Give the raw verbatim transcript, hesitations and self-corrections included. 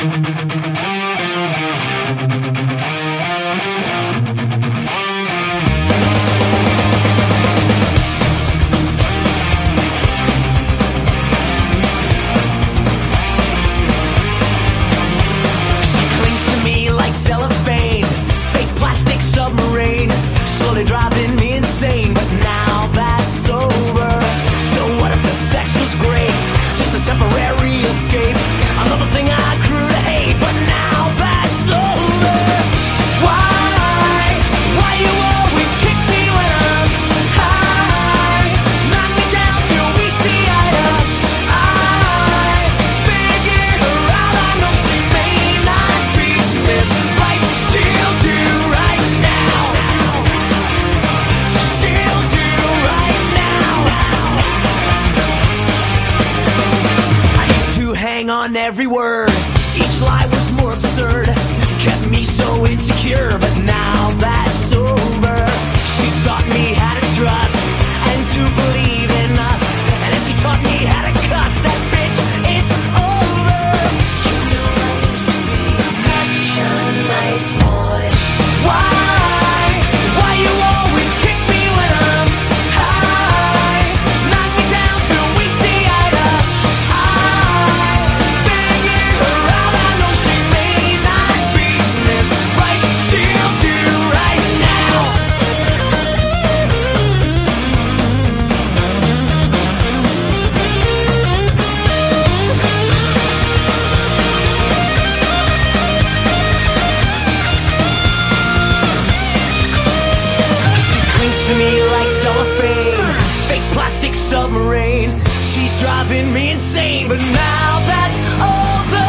Driving me insane, but now that's over. So what if the sex was great? Just a temporary escape. Another thing I grew to hate, but now that's over. Why? Why you always kick me when I'm high? Knock me down till we see eye to eye. Figure her out, I know she may not be this right. She'll do right now. On every word, each lie was more absurd, kept me so insecure, but now that's over. She taught me how to trust and to believe in us, and then she taught me how to cuss. That bitch, it's over. You know I used to be such a nice boy. Why? Why you always kick me when I'm high? Knock me down till we see eye to eye. To me like cellophane, fake plastic submarine. She's driving me insane, but now that's over.